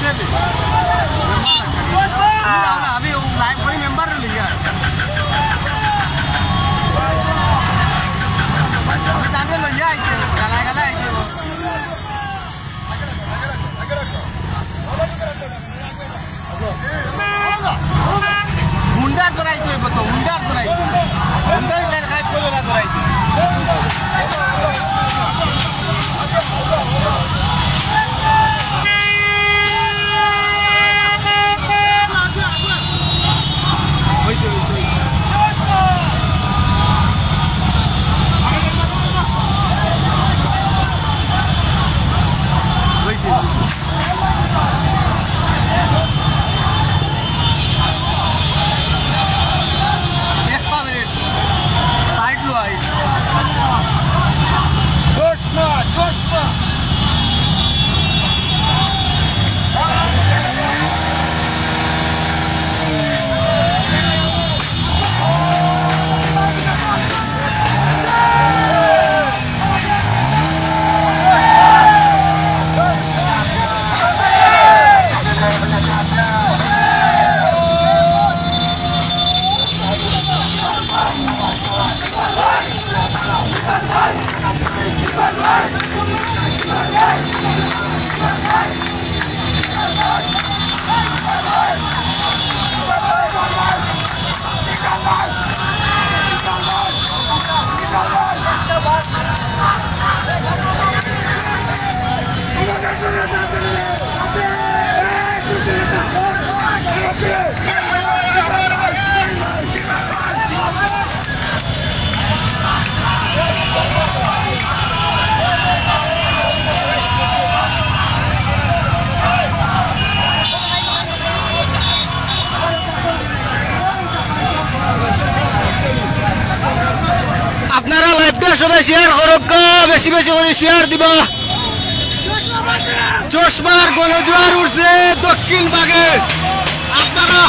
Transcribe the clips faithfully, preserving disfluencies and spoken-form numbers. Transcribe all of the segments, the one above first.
अभी लाइव कोई मेंबर लिया ताने लो या इके गला गला इके मुंडा तोराई तो बतो मुंडा तोराई मुंडा ले खाई कोई वाला तोराई शेयर करक बेसि बेसि करे शेयर दिबा चश्मार गणजोয়ার উঠছে দক্ষিণ ভাগে আপনারা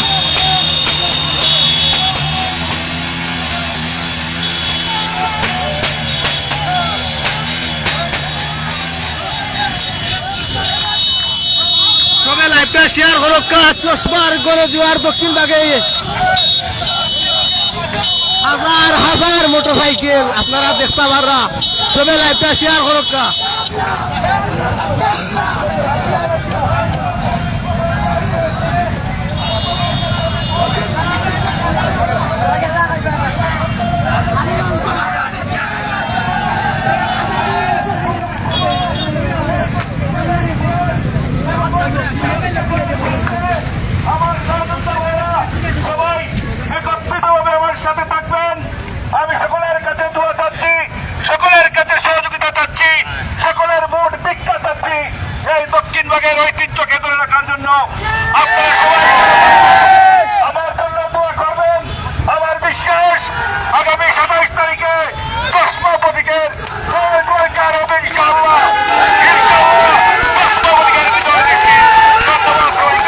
সবাই লাইভটা শেয়ার করক চশ্মার গণজোয়ার দক্ষিণ ভাগে হাজার হাজার মোটরসাইকেল আপনারা দেখতে পাররা সবাই লাইভটা শেয়ার করুক আমি সকলের কাছে দোয়া চাচ্ছি, সকলের কাছে সহযোগিতা চাচ্ছি, সকলের ভোট ভিক্ষা চাচ্ছি এই দক্ষিণ ভাগের ঐতিহ্যকে ধরে রাখার জন্য। আপনারা সবাই আমার জন্য দোয়া করবেন। আমার বিশ্বাস আগামী সাতাইশ তারিখে চশমা প্রতীকের সরকার হবে ইনশাআল্লাহ। ইনশাআল্লাহ চশমা প্রতীকের বিজয় দিচ্ছি। ধন্যবাদ সবাইকে।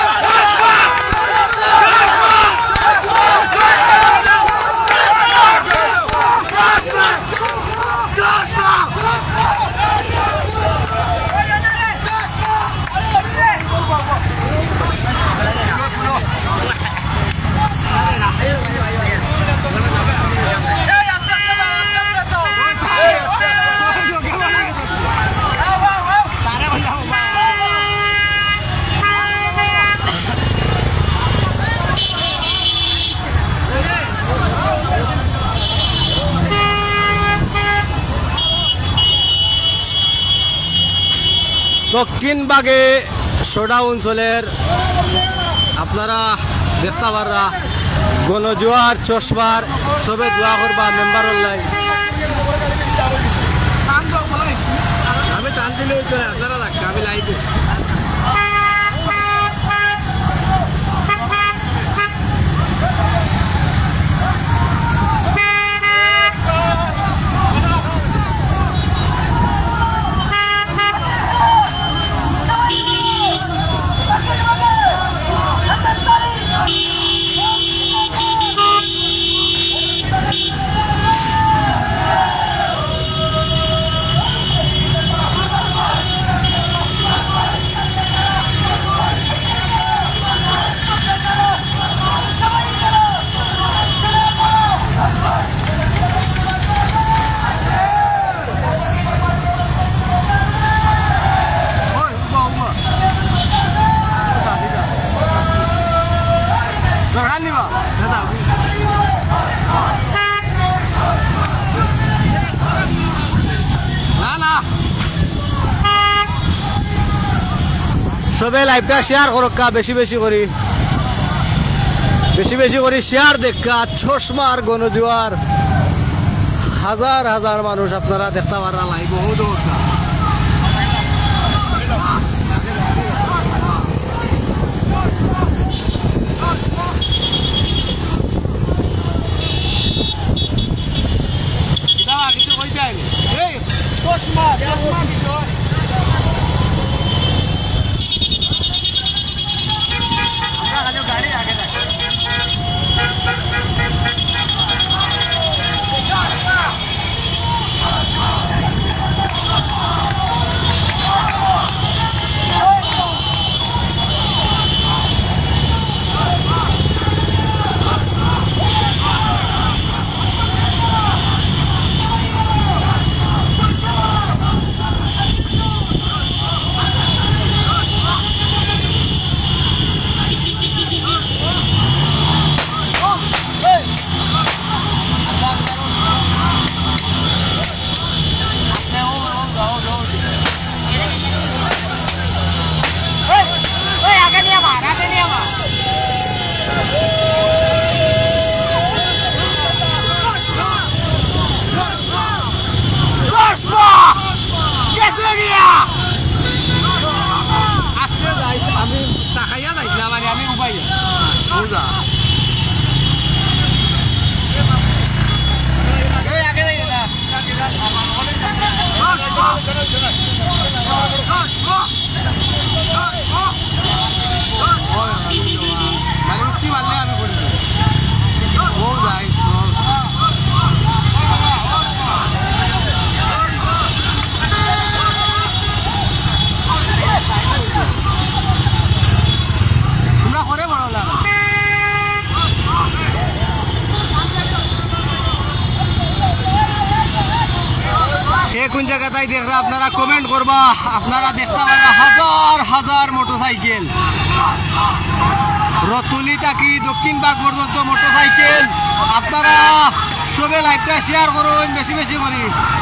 দক্ষিণ ভাগে সোডা অঞ্চলের আপনারা দেখতে পাররা গণজোয়ার চশমার সবে দোয়া করবা মেম্বার লাই আমি টান দিলে আপনারা লাগবে আমি লাইভে সবে লাইভটা শেয়ার করক্কা বেশি বেশি করি বেশি বেশি করি শেয়ার দেখা চশমার গণজোয়ার হাজার হাজার মানুষ আপনারা দেখতে পারা লাইভ বহুত চশমা চশমা गाड़ी आगे কোন জায়গাটাই দেখরা আপনারা কমেন্ট করবা আপনারা দেখতে পারা হাজার হাজার মোটরসাইকেল রতুলি থাকি দক্ষিণ বাগ পর্যন্ত মোটরসাইকেল আপনারা সবে লাইভটা শেয়ার করুন বেশি বেশি করি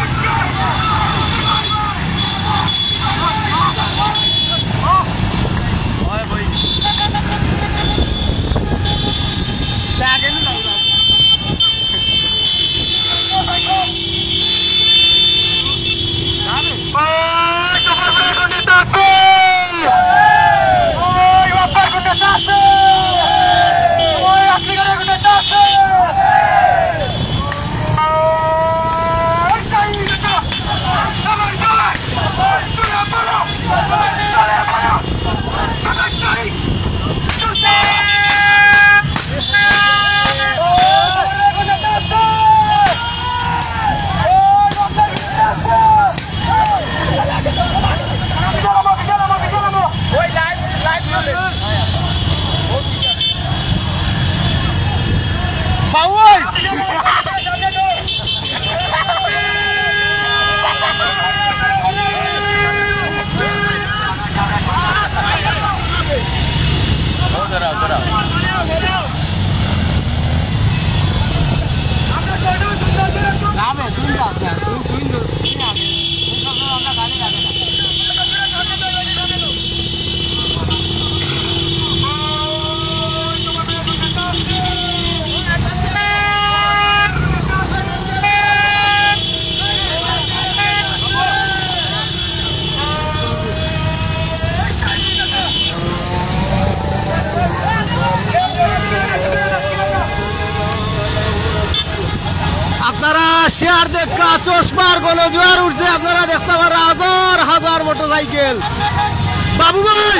শেয়ার দেখা চশমার গণজোয়ার উঠছে আপনারা দেখতে পারেন হাজার হাজার মোটরসাইকেল বাবু ভাই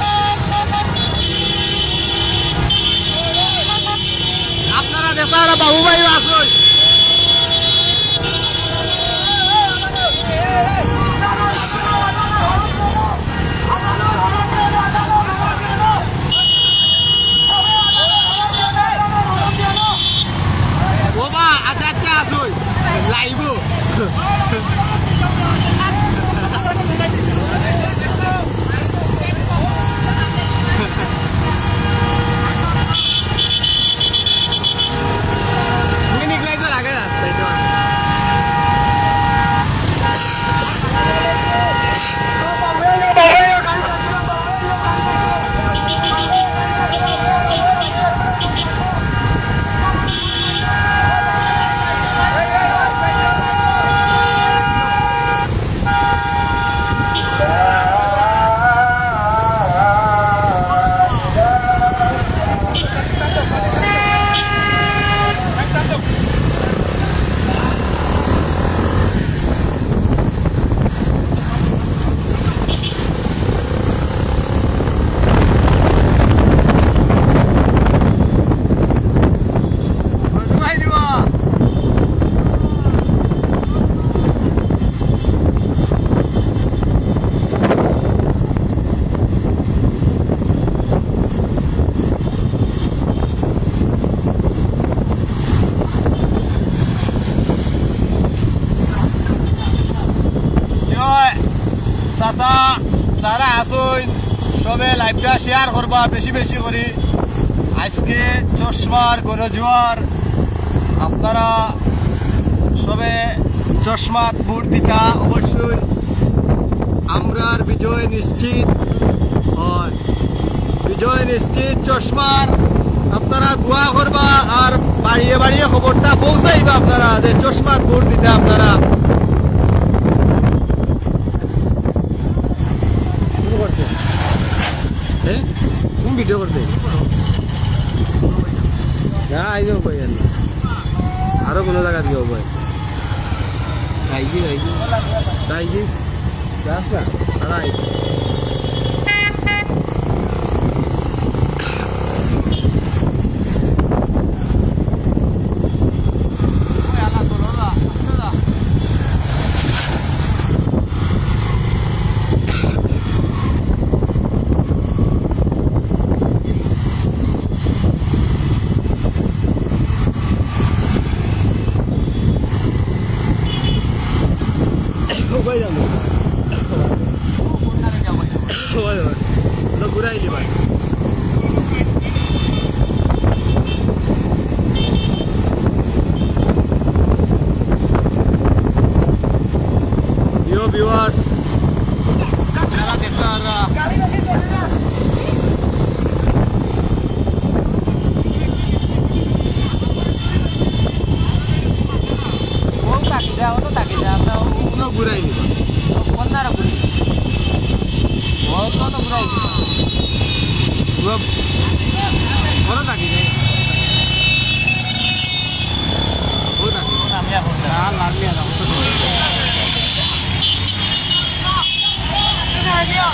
আপনারা দেখতে পারেন বাবু ভাই আসুন ওবা আচ্ছা আচ্ছা আসুন লাইভ সবে লাইভটা শেয়ার করবা বেশি বেশি করে আজকে চশমার গণজোয়ার আপনারা সবে চশমাত ভোট দিতা অবশ্যই আমরার বিজয় নিশ্চিত হয় বিজয় নিশ্চিত চশমার আপনারা দোয়া করবা আর বাড়িয়ে বাড়িয়ে খবরটা পৌঁছাইবা আপনারা যে চশমাত ভোট দিতে আপনারা তুমি ভিডিও করতে না আইও ভাই আরো কোনো জায়গা দিয়ে ভাই আইজি আইজি আইজি যাস না তারা আইজি Vai dando. Vai, vai. Lo curai li vai. Yo viewers. Nara dekhara. Oh, tak dia, oh tak dia. No burai ni. Kondara burai. Oh, no burai. Gua mana tak ni? Oh tak. Namanya apa? Ah, namanya apa? Ini dia.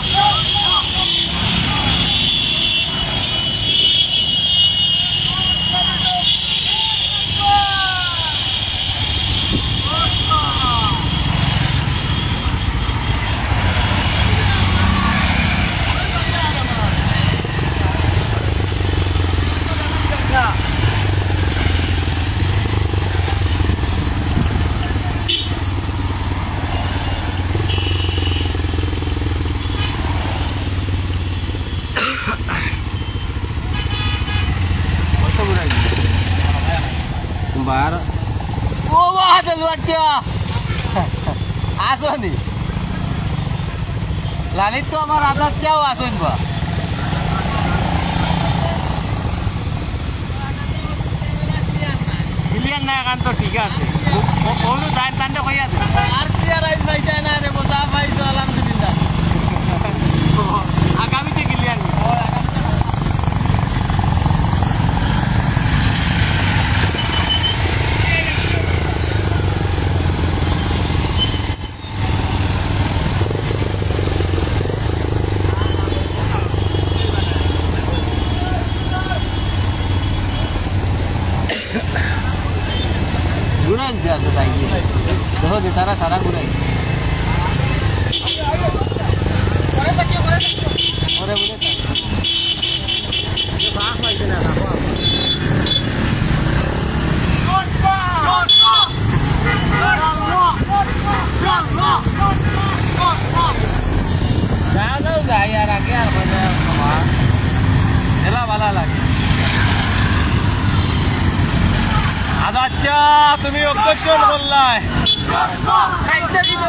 Kembar. Oh, wah, ada luar cah. Asun ni. Lalit tu amar adat jauh asun ba. Pilihan na kan to ঠিক আছে. Onu dan tanda kaya tu. Ar clear ain bhai jana re boda bhai so alhamdulillah. Agami te pilihan. Guran jaga lagi. Doh di tanah sarang guran. Ore boleh tak? Ini bah lagi nak apa? Lospa, lospa, lospa, lospa, lospa. Jangan gaya lagi apa nama? Jelah bala lagi. আচ্ছা তুমি objection করলাই খাইতে দিব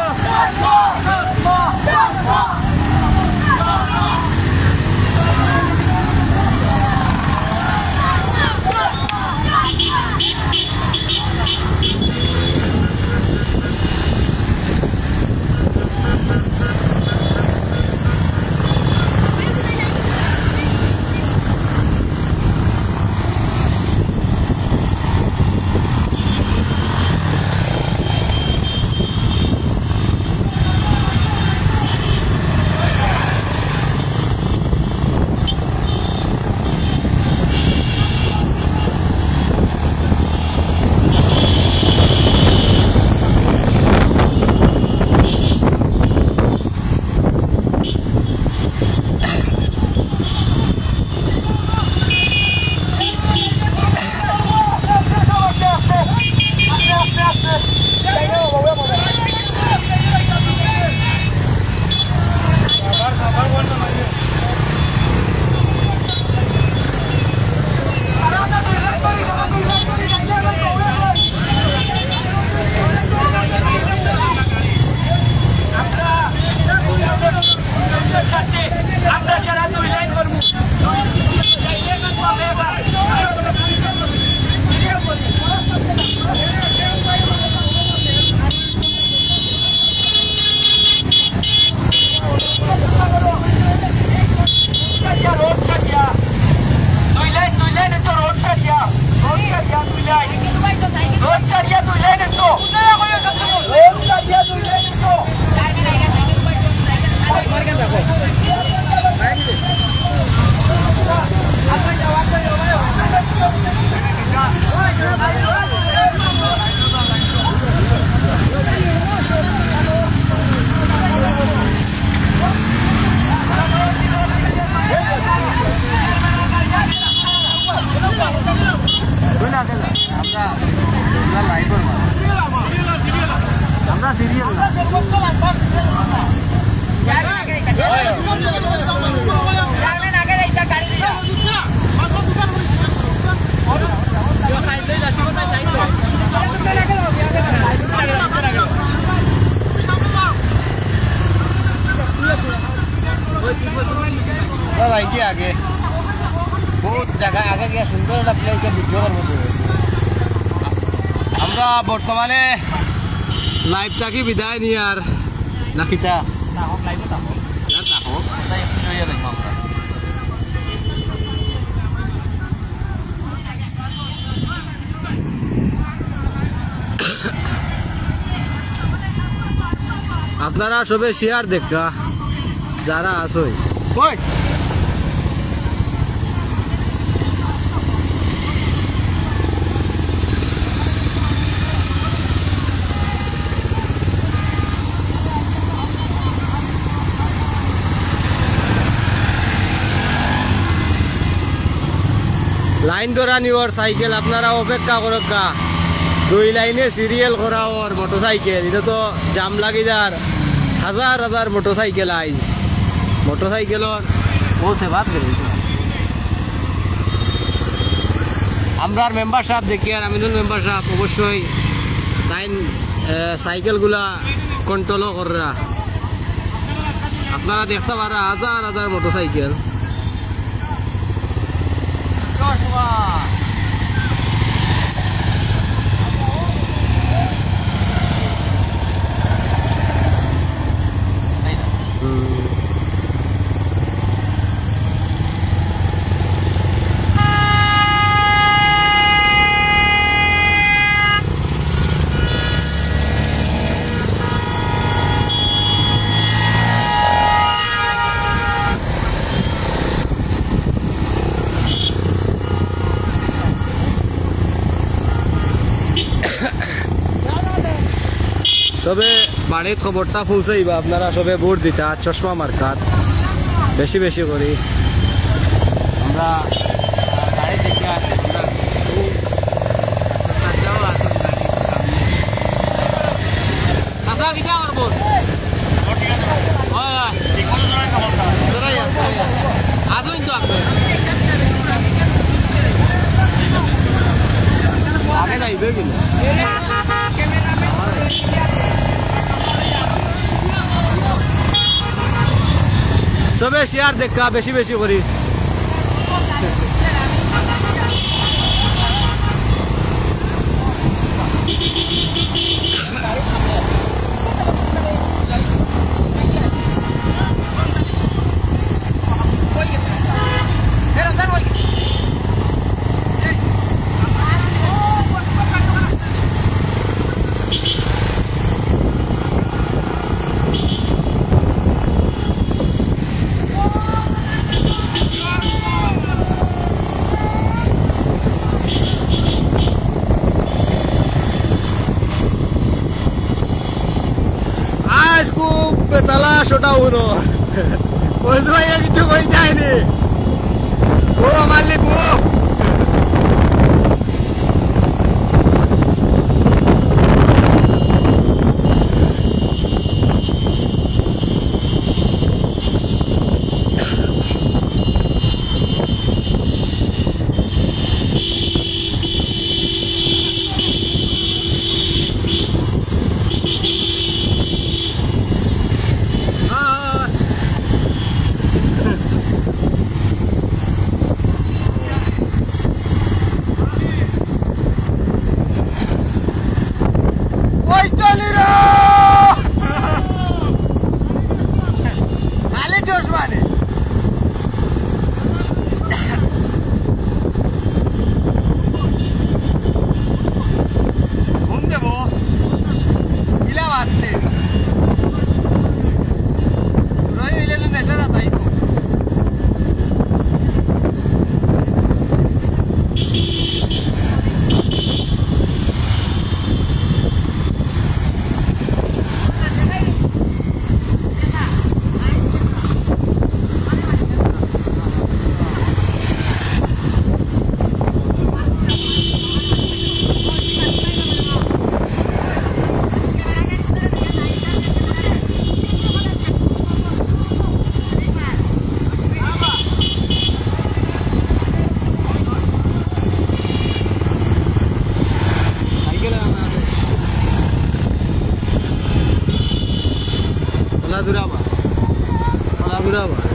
ভাই কি আগে বহুত জায়গা আগে গিয়ে সুন্দর একটা প্লেসে ভিডিও করবো। আমরা বর্তমানে লাইভটা কি বিদায় নিয়ে আর নাকিটা আপনারা সবে শেয়ার দেখা যারা আসই ওই লাইন ধরা নিওর সাইকেল আপনারা অপেক্ষা করকা দুই লাইনে সিরিয়াল করা ওর মোটরসাইকেল এটা তো জাম লাগি যার হাজার হাজার মোটরসাইকেল আইস মোটরসাইকেলর ও সেবাত আমরার মেম্বার সাহেব দেখি আর আমিনুল মেম্বার সাহেব অবশ্যই সাইন সাইকেলগুলা কন্ট্রোলও করা আপনারা দেখতে পারা হাজার হাজার মোটরসাইকেল সবে বাড়ির খবরটা পৌঁছাইবা আপনারা সবে ভোট দিতা চশমা মার্কাত বেশি বেশি করি আমরা গাড়ি দেখে আগে যাইবে কিন্তু সবে শেয়ার দেখা বেশি বেশি করি তালাশ ওটা উনো বলতে ভাই কিছু কই যায়নি ও আমার লিপু খোলাধুরা বা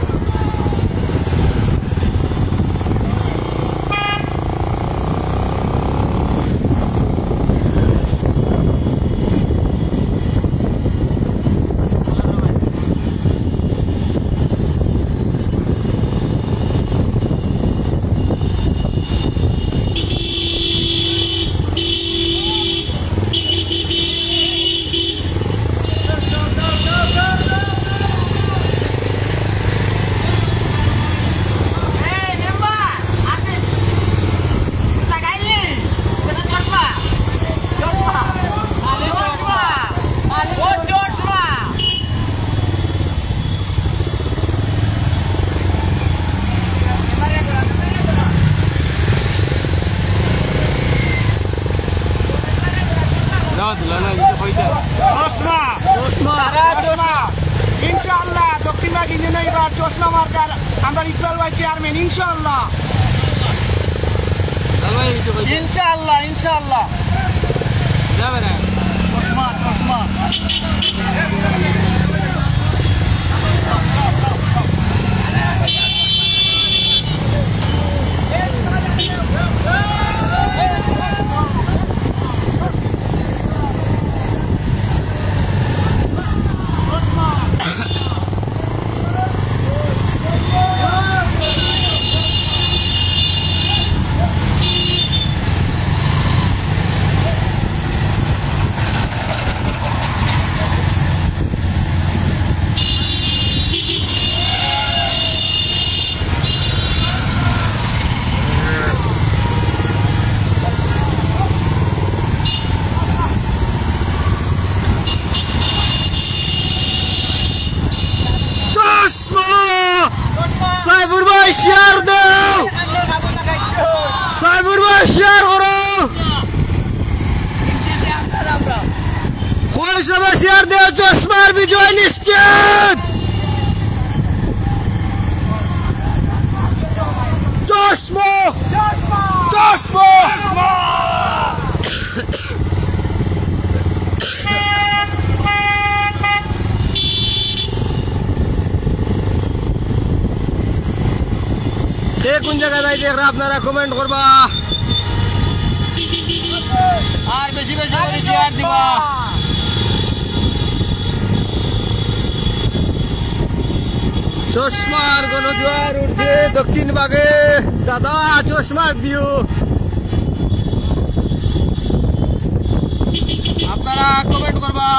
ইনশাআল্লাহ দক্ষিণবাগ ইঞ্জিনিয়ার এবার চশমা মার্কার আমরা ইকবাল ভাই চেয়ারম্যান ইনশাআল্লাহ ইনশাআল্লাহ ইনশাআল্লাহ যাবে না চশমা চশমা সাইফুর ভাই শেয়ার দাও সাইফুর ভাই শেয়ার করো সবাই শেয়ার দেও চশমার বিজয় নিশ্চিত চশমা চশমা কোন জায়গায় যাই দেখ আপনারা কমেন্ট করবা আর বেশি বেশি করে শেয়ার দিবা চশমার গণজোয়ার উঠছে দক্ষিণ বাগে দাদা চশমার দিও আপনারা কমেন্ট করবা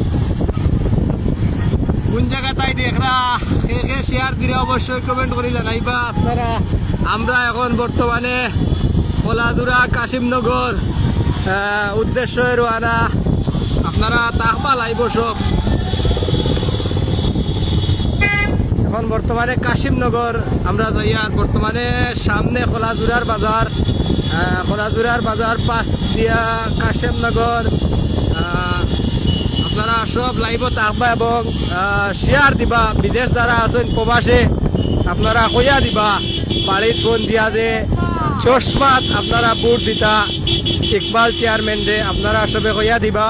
কোন জায়গায় তাই দেখরা কে কে শেয়ার দিলে অবশ্যই কমেন্ট করে জানাইবা আপনারা আমরা এখন বর্তমানে খোলাধুরা কাশিমনগর উদ্দেশ্যে রওনা আপনারা তাকবা লাইব সব এখন বর্তমানে কাশিমনগর আমরা যাই আর বর্তমানে সামনে খোলাধুরার বাজার খোলাধুরার বাজার পাশ দিয়া কাশিমনগর আপনারা সব লাইভ থাকবা এবং শেয়ার দিবা বিদেশ যারা আছেন প্রবাসে আপনারা কইয়া দিবা বাড়ির ফোন দিয়া যে চশমাত আপনারা ভোট দিতা ইকবাল চেয়ারম্যান রে আপনারা সবে কইয়া দিবা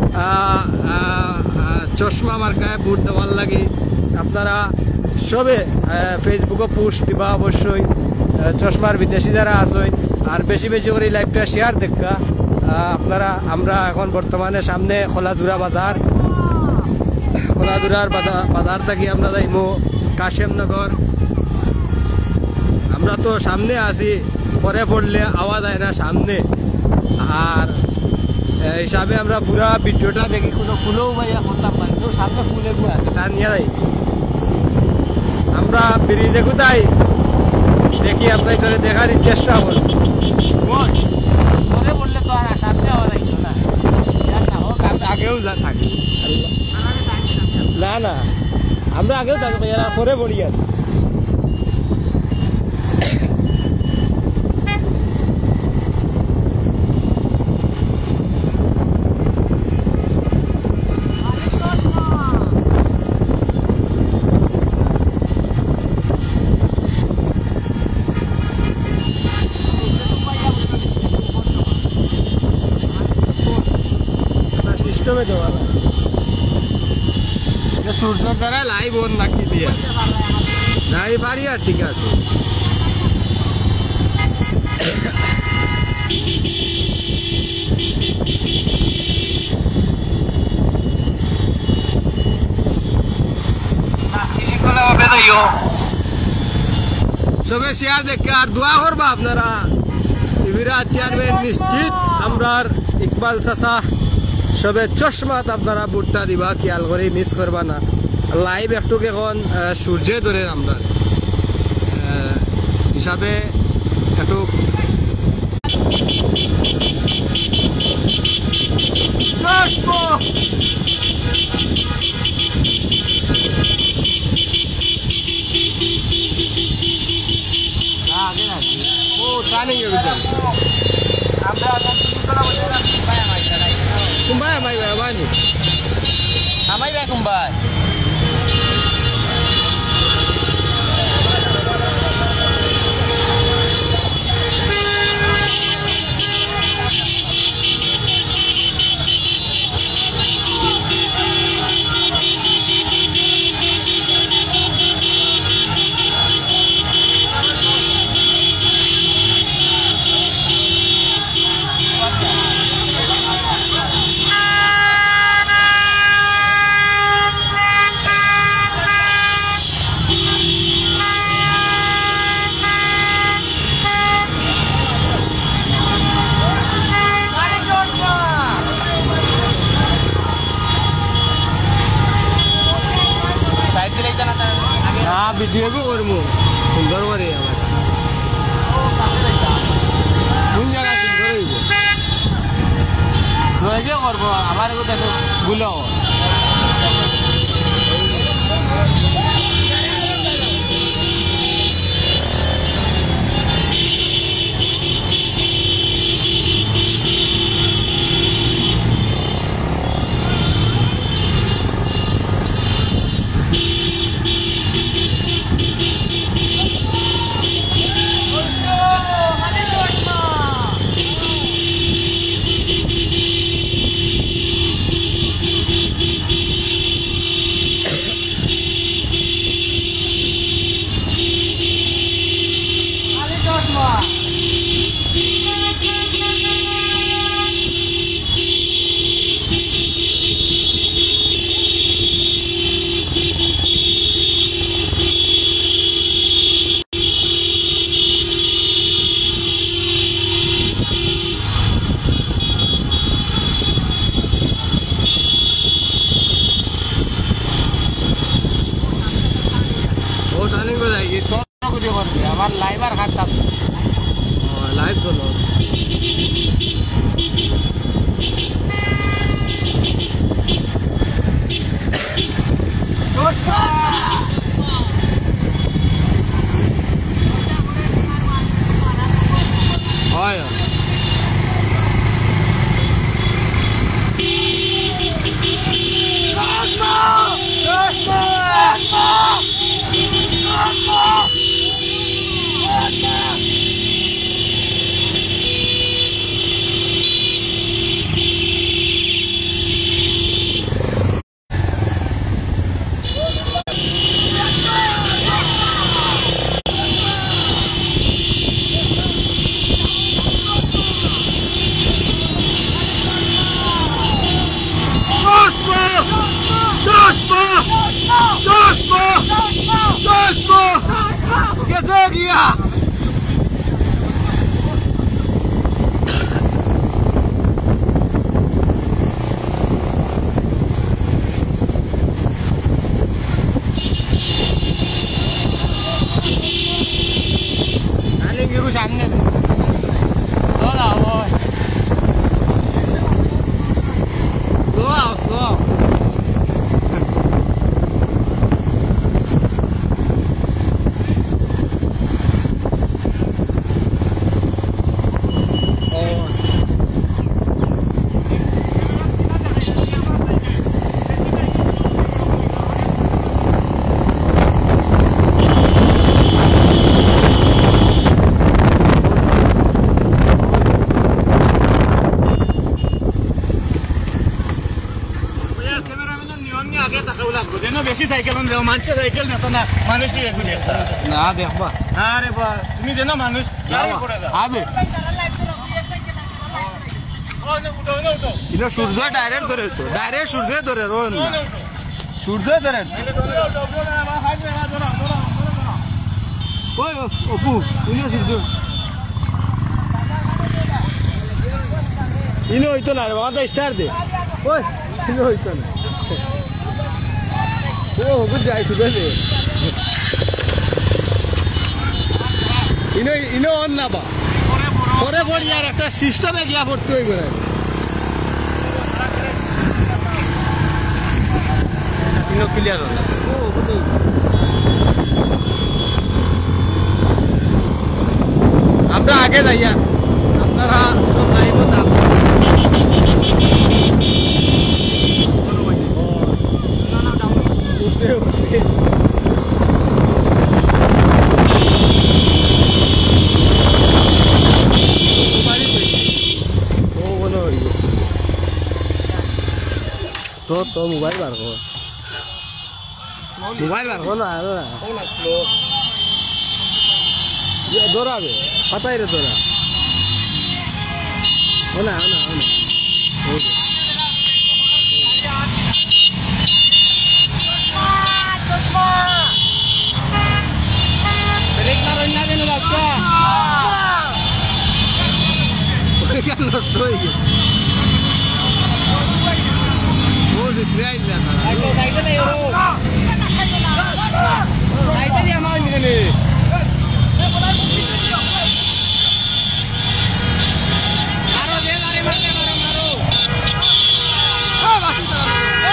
চশমা মার্কায় ভোট দেওয়ার লাগে আপনারা সবে ফেসবুকে পোস্ট দিবা অবশ্যই চশমার বিদেশি যারা আছেন আর বেশি বেশি করে লাইভটা শেয়ার দেখা আপনারা আমরা এখন বর্তমানে সামনে খোলাধুরা বাজার খোলাধুরার বাজার থেকে আমরা যাইমু কাশিমনগর আমরা তো সামনে আছি পরে পড়লে আওয়াজ হয় না সামনে আর হিসাবে আমরা পুরা ভিডিওটা দেখি কোনো ফুলও ভাইয়া করতাম পারি তো সামনে ফুল এগুলো আছে তার নিয়ে যাই আমরা ব্রিজে কোথায় দেখি আপনার ধরে দেখার চেষ্টা করি পরে বললে তো আর সামনে আওয়াজ আইতো না না হোক আগেও থাকি না না আমরা আগেও থাকি এরা পরে পড়ি আর সিস্টেমে দেওয়া সূর্যর দ্বারা লাইভ ওন রাখি দিয়ে নাই পারি আর ঠিক আছে সবে শেয়ার দেখে আর দোয়া করবা আপনারা বিরাট চেয়ারম্যান নিশ্চিত আমরার ইকবাল চাচা সবে চশমাত আপনারা বুটটা দিবা খেয়াল করে মিস করবা না লাইভ একটু এখন সূর্যে ধরে আমরা হিসাবে একটু চশমা ও টার্নিং এর ভিতরে আমরা কুম্বাই আমাই ভাই আমাই আমাই ভাই কুম্বাই ভিডিও भी করবো সুন্দর করে আমার কোন জায়গা সুন্দর হইব নয়কে করবো আমার দেখো গুলো আমার লাইভ আর কাটতাম লাইভ তো হয় হলেও মানুষ সাইকেল নেতো না মানুষ দিয়ে একটু দেখতা না দেখবা আরে বা তুমি যেন মানুষ গাড়ি করে দাও আবে ইনো সূর্য ডাইরেক্ট ধরে তো ডাইরেক্ট সূর্য ধরে রোন সূর্য ধরে ওই অপু ইনো সূর্য ইনো হইতো না রে বাবা স্টার দে ওই ইনো হইতো না ও হবু যাই সূর্য দে ইনো ইনো অন না বা পরে পড়ি আর একটা সিস্টেমে গিয়া পড়তে হইব না ইনো ক্লিয়ার হল আমরা আগে যাইয়া আপনারা সব লাইভ দাম तो तो मोबाइल बार को मोबाइल बार को ना ना ये दोरा बे पता ही रे दोरा होना होना होना चश्मा ब्रेक मारो ना देने लगता क्या लटो है Trail na. Ayo, naik na yo. Naik na dia mau ni ni. Maro dia lari mati maro maro. Oh, masih tak.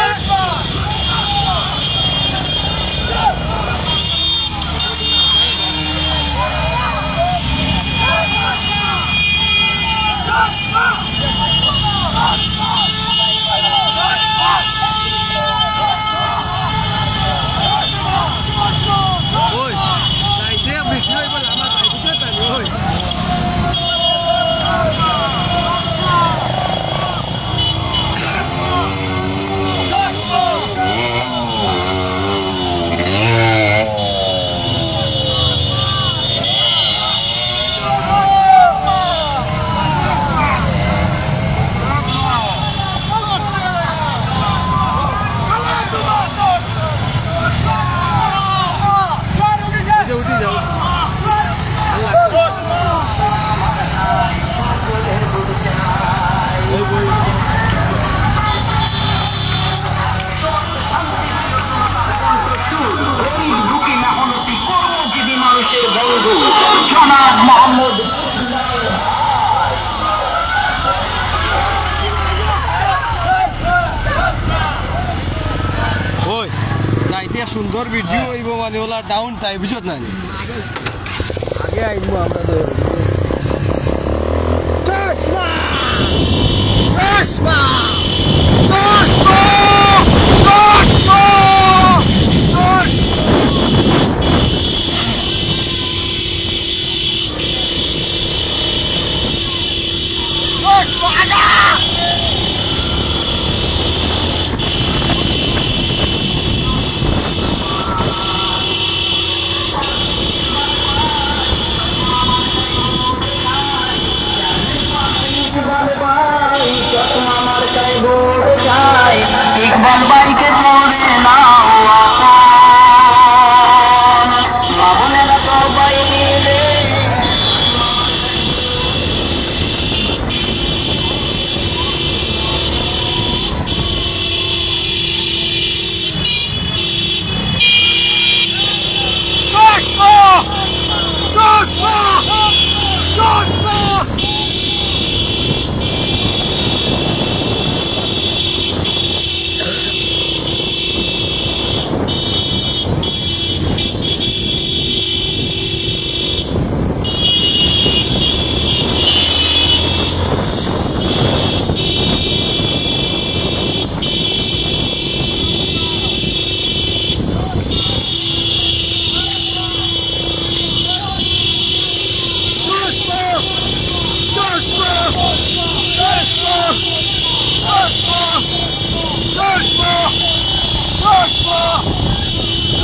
সুন্দর ভিডিও হইব মানে ওলা ডাউন তাই বুঝত না আগে আইব আমরা তো চশমা চশমা চশমা চশমা চশমা আগা इकबाल भाई के मोरे नाओ आपने ना तो भाई नीले Joshua! Joshua! Joshua! Joshua! Joshua!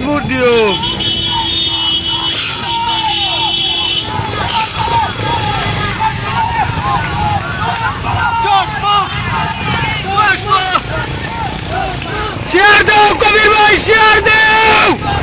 Vote দিও। শেয়ার দাও কবির ভাই, শেয়ার দাও।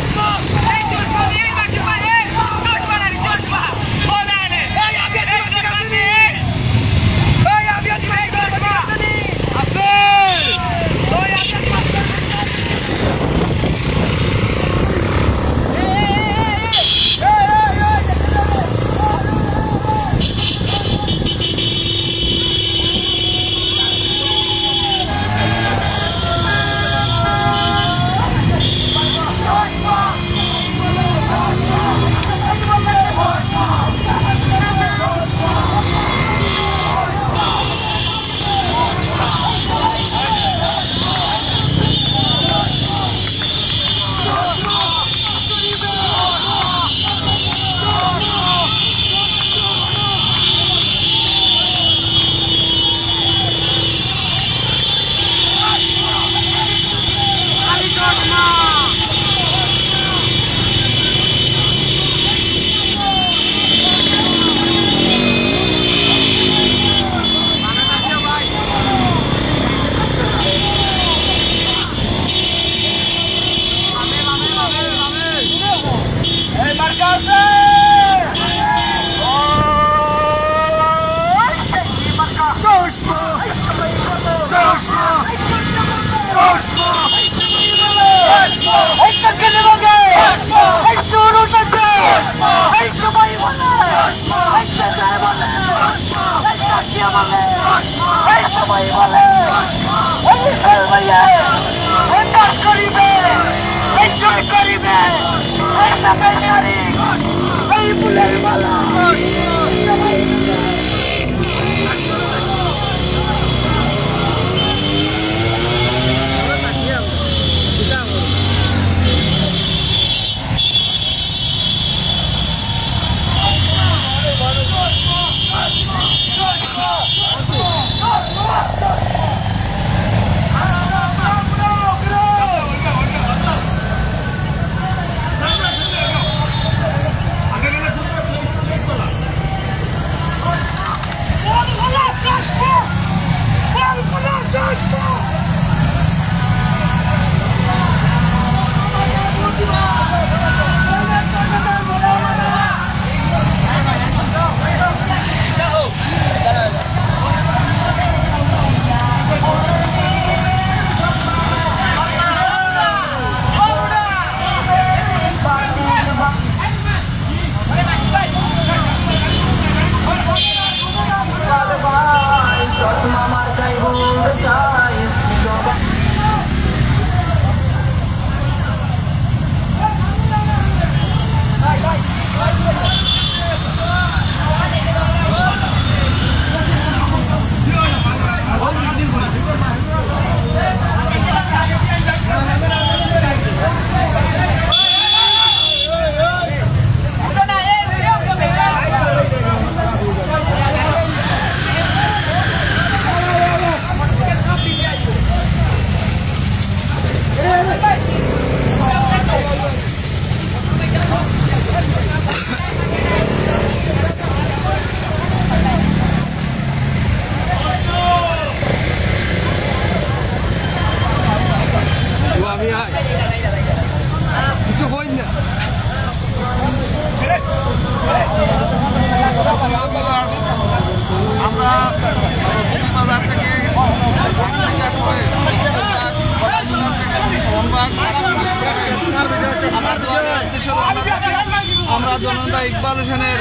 আমরা জনতা ইকবাল হোসেনের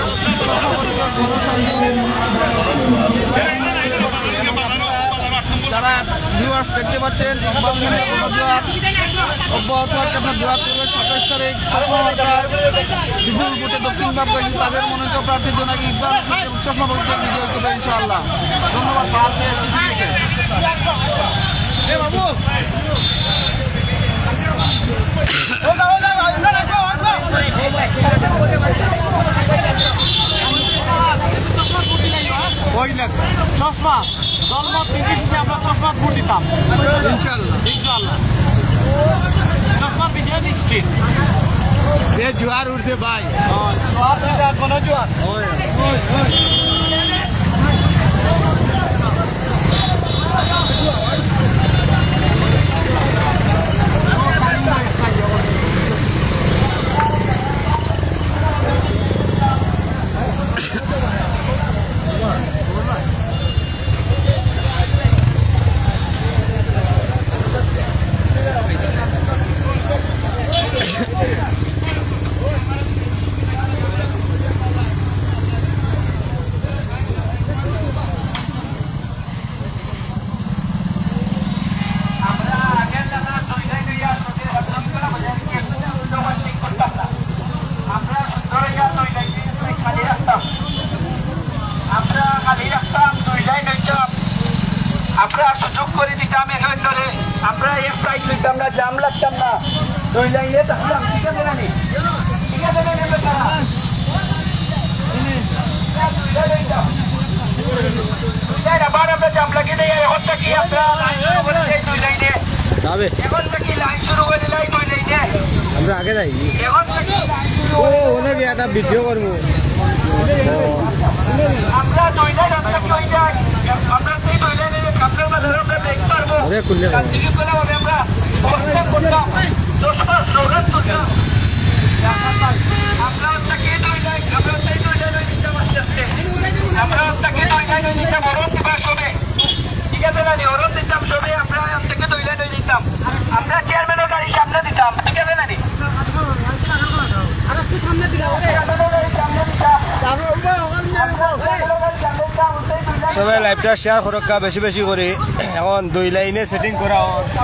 যারা ভিউয়ার্স দেখতে পাচ্ছেন, ইকবাল হোসেনের গণজোয়ার অব্যাহত আছে। আপনার দোয়া করবেন সাতাশ তারিখ চশমা মার্কার বিপুল ভোটে দক্ষিণ বাবগাছি তাদের মনোনীত প্রার্থীর জন্য ইকবাল চশমা মার্কার বিজয় করবে ইনশাআল্লাহ। ধন্যবাদ। ভারত বাবু চশমা দলমত নির্বিশেষে আমরা চশমা ভোট দিতাম ইনশাআল্লাহ ইনশাআল্লাহ চশমা যে জোয়ার উঠছে ভাই কোন জোয়ার আমরা সুযোগ করে দিতাম এখন ধরে আমরা এক সাইড দিতাম না জাম লাগতাম না দুই লাইনে থাকতাম ঠিক আছে না ঠিক আছে আবার আমরা জাম লাগিয়ে দিই এখন থেকে আমরা দুই লাইনে এখন থেকে লাইন শুরু করে দিলাই দুই লাইনে আমরা আগে যাই এখন থেকে ও অনেক একটা ভিডিও করবো আমরা দুই লাইন আমরা দুই লাইন আমরা সেই দুই লাইনে কাপড়ের বাজারে আমরা ব্রেক পারবো কান্তিকে করে হবে আমরা অবস্থান করতাম দশটা স্লোগান তুলতাম আমরা তাকে দুই লাইন আমরা সেই দুই লাইন দিতাম আস্তে আস্তে আমরা তাকে দুই লাইন দিতাম অরণ দিবাস হবে ঠিক আছে না অরণ দিতাম সবে আমরা থেকে দুই লাইন দিতাম আমরা চেয়ারম্যানের গাড়ি সামনে দিতাম ঠিক আছে না সামনে দিতাম সবাই লাইভটা শেয়ার করক্কা বেশি বেশি করে এখন দুই লাইনে সেটিং করা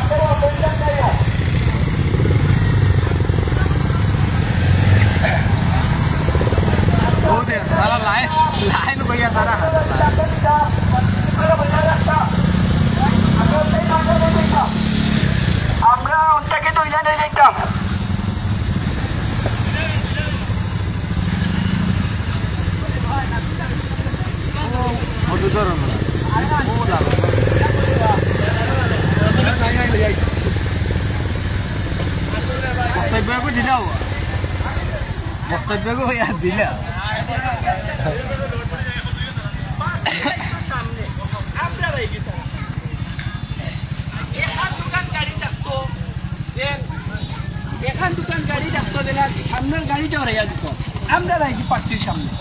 তারা লাইন লাইন কইয়া তারা আমরা ওটাকে দুই লাইনে দেখতাম বক্তব্য দিলাও বক্তব্য দিলা এখান দোকান গাড়ি ডাক্তার দিলা সামনের গাড়িটা রাইয়া দিত আমরা রাইছি পার্টির সামনে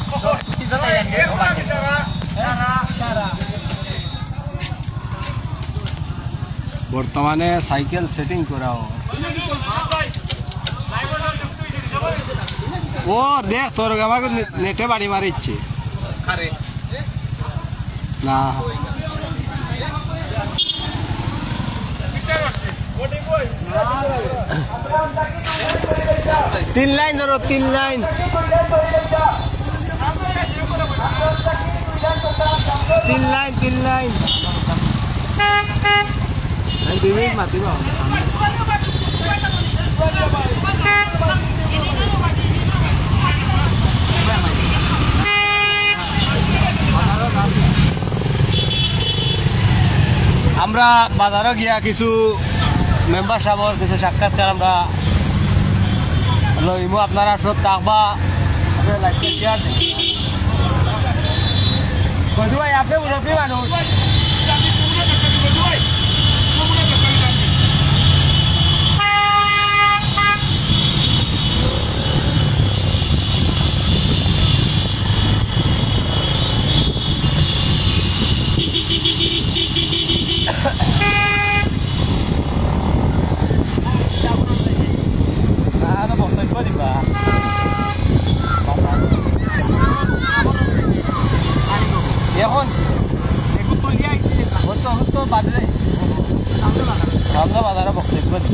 বর্তমানে সাইকেল সেটিং করা ও দেখ তোর আমাকে নেটে বাড়ি মারিচ্ছে না তিন লাইন ধরো তিন লাইন তিন লাইন তিন লাইন দুই মিনিট মাতিব আমরা বাজারও গিয়া কিছু মেম্বার সাহেবর কিছু সাক্ষাৎকার আমরা লইমু আপনারা সব থাকবা ভাই আপনি মুরব্বী মানুষ এখন তো বাদে আমরা বাজারে বক্তব্য দিই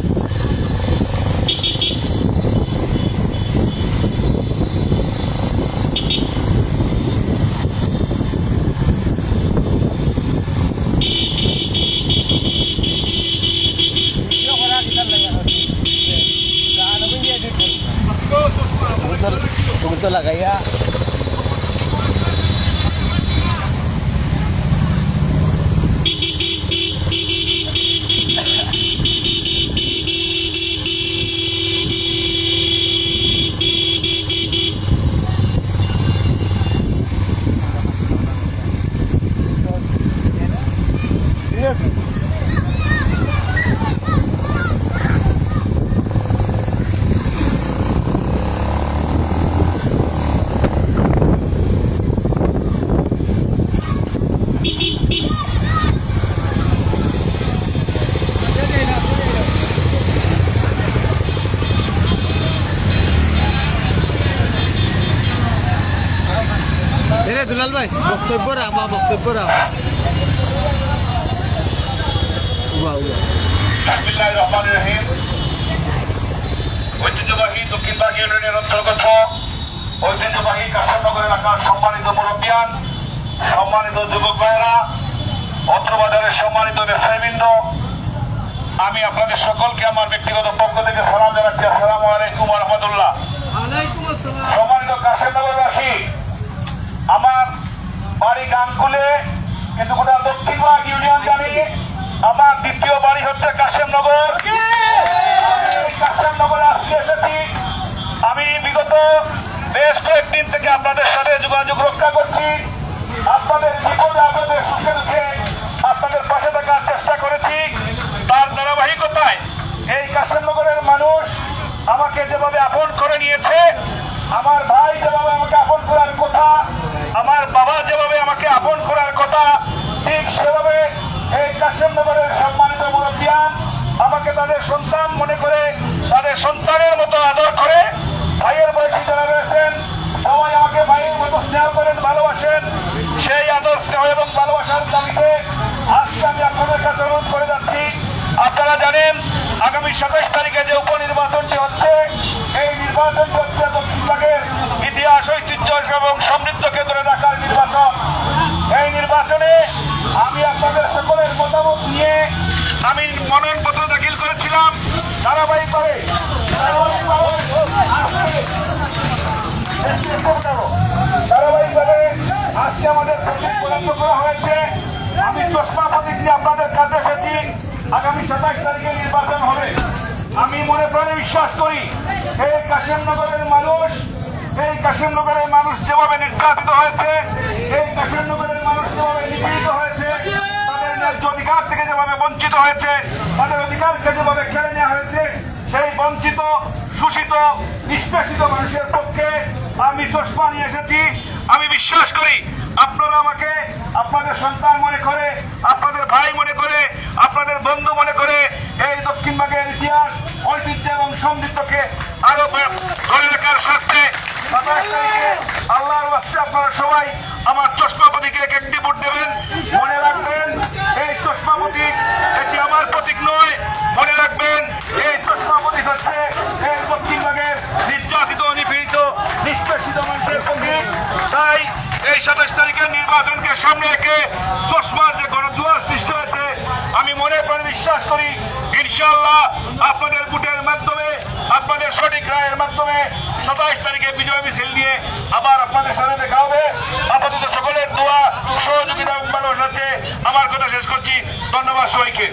तो लगाया এরে দুলাল ভাই বক্তব্য রাখবা বক্তব্য রাখবা বিসমিল্লাহির রহমানির রহিম। ঐতিহ্যবাহী দক্ষিণবাগ ইউনিয়নের অন্তর্গত ঐতিহ্যবাহী কাশিমনগর এলাকার সম্মানিত মুরব্বিয়ান, সম্মানিত যুবক ভাইয়েরা, অত্র বাজারের সম্মানিত ব্যবসায়ীবৃন্দ, আমি আপনাদের সকলকে আমার ব্যক্তিগত পক্ষ থেকে সালাম জানাচ্ছি। আসসালামু আলাইকুম ওয়া রাহমাতুল্লাহ। সম্মানিত কাশিমনগরবাসী, আমার বাড়ি গানকুলে, কিন্তু গোটা দক্ষিণবাগ ইউনিয়ন জানি আমার দ্বিতীয় বাড়ি হচ্ছে কাশিমনগর। কাশিমনগরে আজকে এসেছি। আমি বিগত বেশ কয়েকদিন থেকে আপনাদের সাথে যোগাযোগ রক্ষা করছি। আপনাদের বিপদে আপনাদের সুখে দুঃখে আপনাদের পাশে থাকার চেষ্টা করেছি। তার ধারাবাহিকতায় এই কাশিমনগরের মানুষ আমাকে যেভাবে আপন করে নিয়েছে, আমার ভাই যেভাবে আমাকে আপন করার কথা, আমার বাবা যেভাবে আমাকে আপন করার কথা, ঠিক সেভাবে এই কাশিমনগরের সম্মানিত মুরব্বিয়ান আমাকে তাদের সন্তান মনে করে, তাদের সন্তানের মতো আদর করে, ভাইয়ের বয়সী যারা রয়েছেন সবাই আমাকে ভাইয়ের মতো স্নেহ করেন, ভালোবাসেন। সেই আদর স্নেহ এবং ভালোবাসার দাবিতে আজকে আমি আপনাদের কাছে অনুরোধ করে যাচ্ছি। আপনারা জানেন আগামী সাতাইশ তারিখে যে উপনির্বাচনটি হচ্ছে, এই নির্বাচনটি হচ্ছে দক্ষিণবাগের ইতিহাস, ঐতিহ্য এবং সমৃদ্ধকে ধরে রাখার নির্বাচন। এই নির্বাচনে আমি আপনাদের সকলের মতামত নিয়ে আমি মনোনয়নপত্র দাখিল করেছিলাম। ধারাবাহিকভাবে ধারাবাহিকভাবে আজকে আমাদের প্রতীক প্রদান করা হয়েছে। আমি চশমা প্রতীক নিয়ে আপনাদের কাছে এসেছি। আগামী সাতাইশ তারিখে নির্বাচন হবে। আমি মনে প্রাণে বিশ্বাস করি এই কাশিমনগরের মানুষ, এই কাশিমনগরের মানুষ যেভাবে নির্যাতিত হয়েছে, এই কাশিমনগরের মানুষ যেভাবে নিপীড়িত হয়েছে, তাদের ন্যায্য অধিকার থেকে যেভাবে বঞ্চিত হয়েছে, তাদের অধিকারকে যেভাবে কেড়ে নেওয়া হয়েছে, সেই বঞ্চিত, শোষিত, নিষ্পেষিত মানুষের পক্ষে আমি চশমা নিয়ে এসেছি। আমি বিশ্বাস করি আপনারা আমাকে আপনাদের সন্তান মনে করে, আপনাদের ভাই মনে করে, আপনাদের বন্ধু মনে করে এই দক্ষিণবাগের ইতিহাস, ঐতিহ্য এবং সমৃদ্ধকে আরো ধরে রাখার স্বার্থে সাতাশ তারিখে আল্লাহর ওয়াস্তে আপনারা সবাই আমার চশমা প্রতীকে একটি ভোট দেবেন। মনে রাখবেন এই চশমা প্রতীক এটি আমার প্রতীক নয়। মনে রাখবেন এই চশমা প্রতীক হচ্ছে এই দক্ষিণবাগের নির্যাতিত, নিপীড়িত, নিষ্পেষিত মানুষের প্রতীক। তাই এই সাতাশ তারিখের নির্বাচনকে সামনে রেখে চশমার যে গণজোয়ার সৃষ্টি হয়েছে, আমি মনে প্রাণে বিশ্বাস করি ইনশাআল্লাহ আপনাদের ভোটের মাধ্যমে, আপনাদের সঠিক রায়ের মাধ্যমে সাতাইশ তারিখে বিজয় মিছিল নিয়ে আবার আপনাদের সাথে দেখা হবে। আপাতত সকলের দোয়া, সহযোগিতা এবং ভালোবাসা আছে। আমার কথা শেষ করছি। ধন্যবাদ সবাইকে।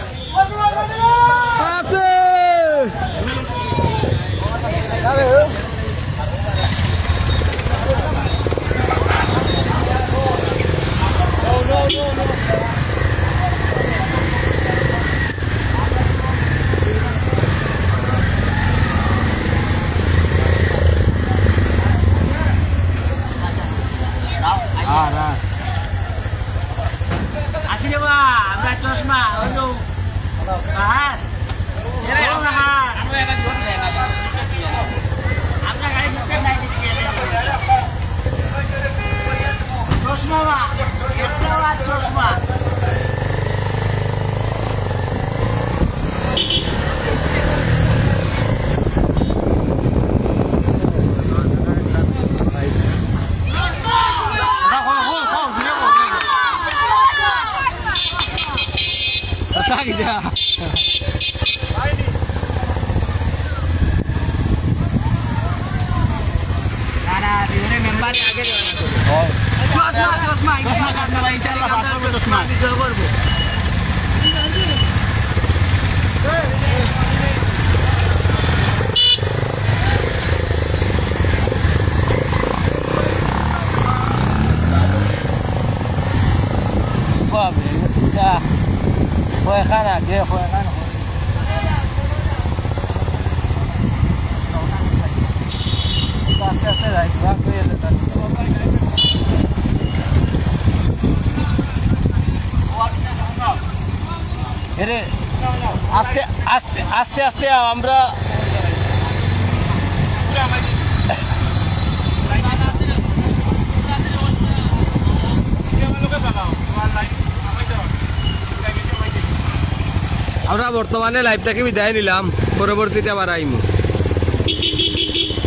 আসলে বা আমরা চশমা হলো আর এরা আর আমরা এটা ধরে নেই না আমরা গাড়ি ঢুকে নাই দিকে চশমা বা একটা আর চশমা Saja. Nada, tiene member आगे जाना। चश्मा चश्मा इंशाल्लाह सबाई चलेगा আমরা चश्मा বিজয় করব। Babe, ya. Fue jana, que fue jana. এরে আস্তে আস্তে আস্তে আস্তে আমরা আমরা বর্তমানে লাইভ থেকে বিদায় নিলাম, পরবর্তীতে আবার আইমু।